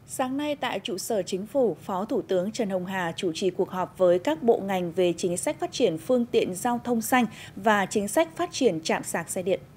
Sáng nay tại trụ sở Chính phủ, Phó Thủ tướng Trần Hồng Hà chủ trì cuộc họp với các bộ ngành về chính sách phát triển phương tiện giao thông xanh và chính sách phát triển trạm sạc xe điện.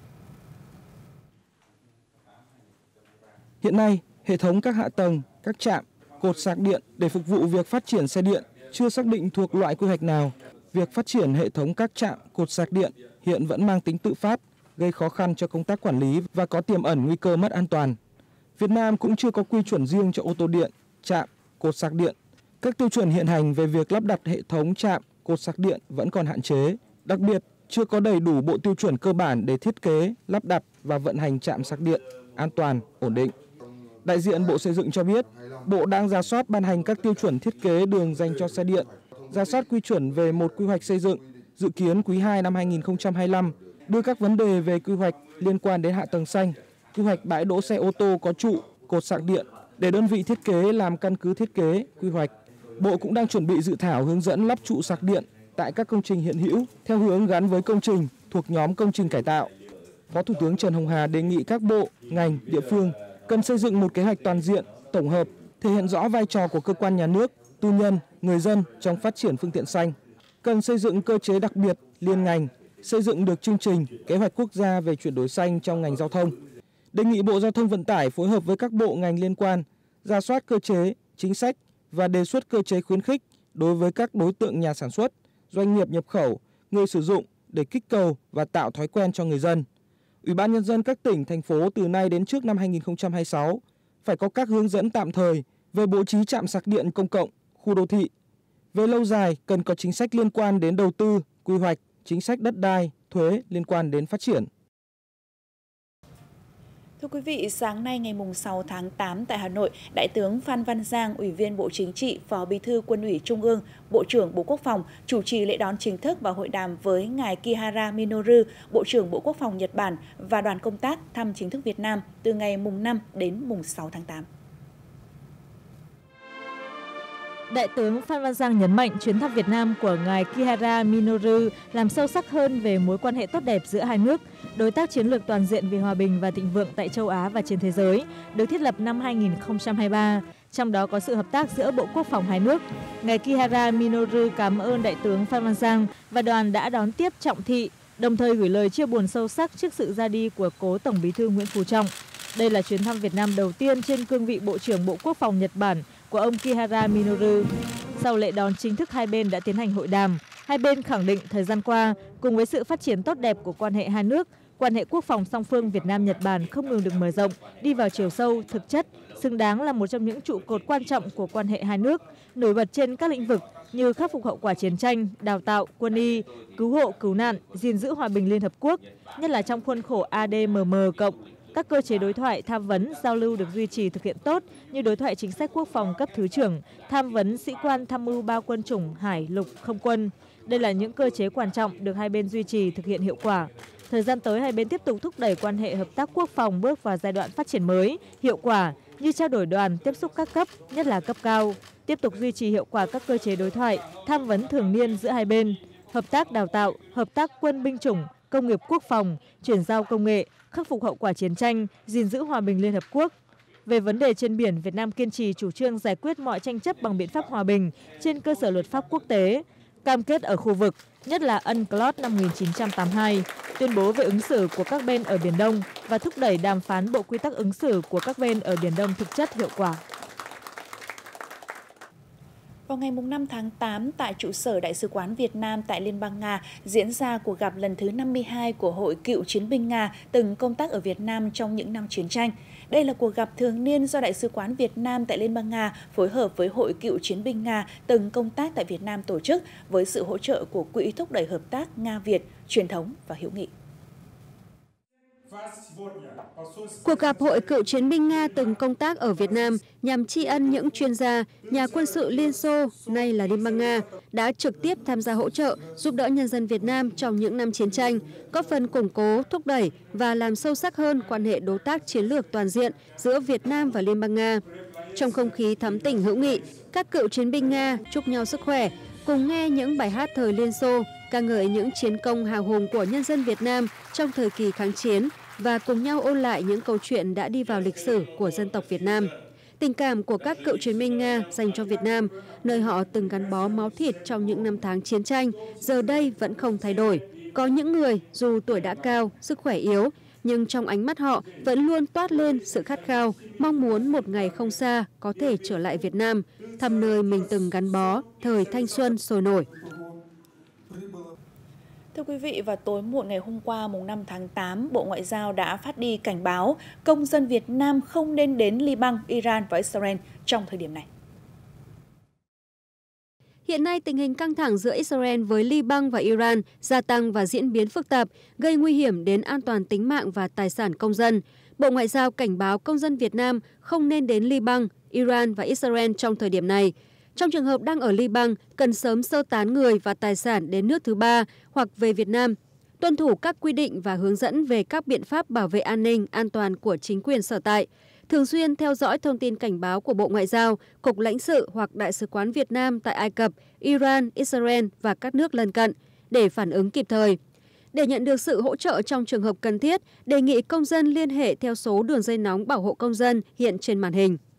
Hiện nay, hệ thống các hạ tầng, các trạm, cột sạc điện để phục vụ việc phát triển xe điện chưa xác định thuộc loại quy hoạch nào. Việc phát triển hệ thống các trạm, cột sạc điện hiện vẫn mang tính tự phát, gây khó khăn cho công tác quản lý và có tiềm ẩn nguy cơ mất an toàn. Việt Nam cũng chưa có quy chuẩn riêng cho ô tô điện, trạm, cột sạc điện. Các tiêu chuẩn hiện hành về việc lắp đặt hệ thống trạm, cột sạc điện vẫn còn hạn chế. Đặc biệt, chưa có đầy đủ bộ tiêu chuẩn cơ bản để thiết kế, lắp đặt và vận hành trạm sạc điện an toàn, ổn định. Đại diện Bộ Xây dựng cho biết, Bộ đang rà soát ban hành các tiêu chuẩn thiết kế đường dành cho xe điện, rà soát quy chuẩn về một quy hoạch xây dựng, dự kiến quý 2 năm 2025, đưa các vấn đề về quy hoạch liên quan đến hạ tầng xanh, quy hoạch bãi đỗ xe ô tô có trụ, cột sạc điện để đơn vị thiết kế làm căn cứ thiết kế, quy hoạch. Bộ cũng đang chuẩn bị dự thảo hướng dẫn lắp trụ sạc điện tại các công trình hiện hữu theo hướng gắn với công trình thuộc nhóm công trình cải tạo. Phó Thủ tướng Trần Hồng Hà đề nghị các bộ, ngành, địa phương cần xây dựng một kế hoạch toàn diện, tổng hợp, thể hiện rõ vai trò của cơ quan nhà nước, tư nhân, người dân trong phát triển phương tiện xanh. Cần xây dựng cơ chế đặc biệt, liên ngành, xây dựng được chương trình, kế hoạch quốc gia về chuyển đổi xanh trong ngành giao thông. Đề nghị Bộ Giao thông Vận tải phối hợp với các bộ ngành liên quan, rà soát cơ chế, chính sách và đề xuất cơ chế khuyến khích đối với các đối tượng nhà sản xuất, doanh nghiệp nhập khẩu, người sử dụng để kích cầu và tạo thói quen cho người dân. Ủy ban Nhân dân các tỉnh, thành phố từ nay đến trước năm 2026 phải có các hướng dẫn tạm thời về bố trí trạm sạc điện công cộng, khu đô thị. Về lâu dài, cần có chính sách liên quan đến đầu tư, quy hoạch, chính sách đất đai, thuế liên quan đến phát triển. Thưa quý vị, sáng nay ngày 6 tháng 8 tại Hà Nội, Đại tướng Phan Văn Giang, Ủy viên Bộ Chính trị, Phó Bí thư Quân ủy Trung ương, Bộ trưởng Bộ Quốc phòng, chủ trì lễ đón chính thức và hội đàm với ngài Kihara Minoru, Bộ trưởng Bộ Quốc phòng Nhật Bản và đoàn công tác thăm chính thức Việt Nam từ ngày 5 đến 6 tháng 8. Đại tướng Phan Văn Giang nhấn mạnh chuyến thăm Việt Nam của ngài Kihara Minoru làm sâu sắc hơn về mối quan hệ tốt đẹp giữa hai nước, đối tác chiến lược toàn diện vì hòa bình và thịnh vượng tại châu Á và trên thế giới, được thiết lập năm 2023, trong đó có sự hợp tác giữa Bộ Quốc phòng hai nước. Ngài Kihara Minoru cảm ơn Đại tướng Phan Văn Giang và đoàn đã đón tiếp trọng thị, đồng thời gửi lời chia buồn sâu sắc trước sự ra đi của cố Tổng Bí thư Nguyễn Phú Trọng. Đây là chuyến thăm Việt Nam đầu tiên trên cương vị Bộ trưởng Bộ Quốc phòng Nhật Bản của ông Kihara Minoru. Sau lễ đón chính thức, hai bên đã tiến hành hội đàm. Hai bên khẳng định thời gian qua, cùng với sự phát triển tốt đẹp của quan hệ hai nước, quan hệ quốc phòng song phương Việt Nam-Nhật Bản không ngừng được mở rộng, đi vào chiều sâu, thực chất, xứng đáng là một trong những trụ cột quan trọng của quan hệ hai nước, nổi bật trên các lĩnh vực như khắc phục hậu quả chiến tranh, đào tạo, quân y, cứu hộ, cứu nạn, gìn giữ hòa bình Liên Hợp Quốc, nhất là trong khuôn khổ ADMM+. Các cơ chế đối thoại, tham vấn, giao lưu được duy trì thực hiện tốt như đối thoại chính sách quốc phòng cấp thứ trưởng, tham vấn sĩ quan tham mưu ba quân chủng hải, lục, không quân. Đây là những cơ chế quan trọng được hai bên duy trì thực hiện hiệu quả. Thời gian tới, hai bên tiếp tục thúc đẩy quan hệ hợp tác quốc phòng bước vào giai đoạn phát triển mới, hiệu quả như trao đổi đoàn, tiếp xúc các cấp, nhất là cấp cao. Tiếp tục duy trì hiệu quả các cơ chế đối thoại, tham vấn thường niên giữa hai bên, hợp tác đào tạo, hợp tác quân binh chủng, công nghiệp quốc phòng, chuyển giao công nghệ, khắc phục hậu quả chiến tranh, gìn giữ hòa bình Liên Hợp Quốc. Về vấn đề trên biển, Việt Nam kiên trì chủ trương giải quyết mọi tranh chấp bằng biện pháp hòa bình trên cơ sở luật pháp quốc tế, cam kết ở khu vực, nhất là UNCLOS năm 1982, tuyên bố về ứng xử của các bên ở Biển Đông và thúc đẩy đàm phán bộ quy tắc ứng xử của các bên ở Biển Đông thực chất hiệu quả. Vào ngày 5 tháng 8, tại trụ sở Đại sứ quán Việt Nam tại Liên bang Nga diễn ra cuộc gặp lần thứ 52 của Hội Cựu chiến binh Nga từng công tác ở Việt Nam trong những năm chiến tranh. Đây là cuộc gặp thường niên do Đại sứ quán Việt Nam tại Liên bang Nga phối hợp với Hội Cựu chiến binh Nga từng công tác tại Việt Nam tổ chức với sự hỗ trợ của Quỹ thúc đẩy hợp tác Nga-Việt, truyền thống và hữu nghị. Cuộc gặp Hội Cựu chiến binh Nga từng công tác ở Việt Nam nhằm tri ân những chuyên gia, nhà quân sự Liên Xô, nay là Liên bang Nga, đã trực tiếp tham gia hỗ trợ, giúp đỡ nhân dân Việt Nam trong những năm chiến tranh, góp phần củng cố, thúc đẩy và làm sâu sắc hơn quan hệ đối tác chiến lược toàn diện giữa Việt Nam và Liên bang Nga. Trong không khí thắm tỉnh hữu nghị, các cựu chiến binh Nga chúc nhau sức khỏe, cùng nghe những bài hát thời Liên Xô, ca ngợi những chiến công hào hùng của nhân dân Việt Nam trong thời kỳ kháng chiến và cùng nhau ôn lại những câu chuyện đã đi vào lịch sử của dân tộc Việt Nam. Tình cảm của các cựu chiến binh Nga dành cho Việt Nam, nơi họ từng gắn bó máu thịt trong những năm tháng chiến tranh, giờ đây vẫn không thay đổi. Có những người dù tuổi đã cao, sức khỏe yếu, nhưng trong ánh mắt họ vẫn luôn toát lên sự khát khao, mong muốn một ngày không xa có thể trở lại Việt Nam, thăm nơi mình từng gắn bó, thời thanh xuân sôi nổi. Thưa quý vị, vào tối muộn ngày hôm qua, mùng 5 tháng 8, Bộ Ngoại giao đã phát đi cảnh báo công dân Việt Nam không nên đến Liban, Iran và Israel trong thời điểm này. Hiện nay, tình hình căng thẳng giữa Israel với Liban và Iran gia tăng và diễn biến phức tạp, gây nguy hiểm đến an toàn tính mạng và tài sản công dân. Bộ Ngoại giao cảnh báo công dân Việt Nam không nên đến Liban, Iran và Israel trong thời điểm này. Trong trường hợp đang ở Liban, cần sớm sơ tán người và tài sản đến nước thứ ba hoặc về Việt Nam, tuân thủ các quy định và hướng dẫn về các biện pháp bảo vệ an ninh, an toàn của chính quyền sở tại. Thường xuyên theo dõi thông tin cảnh báo của Bộ Ngoại giao, Cục lãnh sự hoặc Đại sứ quán Việt Nam tại Ai Cập, Iran, Israel và các nước lân cận để phản ứng kịp thời. Để nhận được sự hỗ trợ trong trường hợp cần thiết, đề nghị công dân liên hệ theo số đường dây nóng bảo hộ công dân hiện trên màn hình.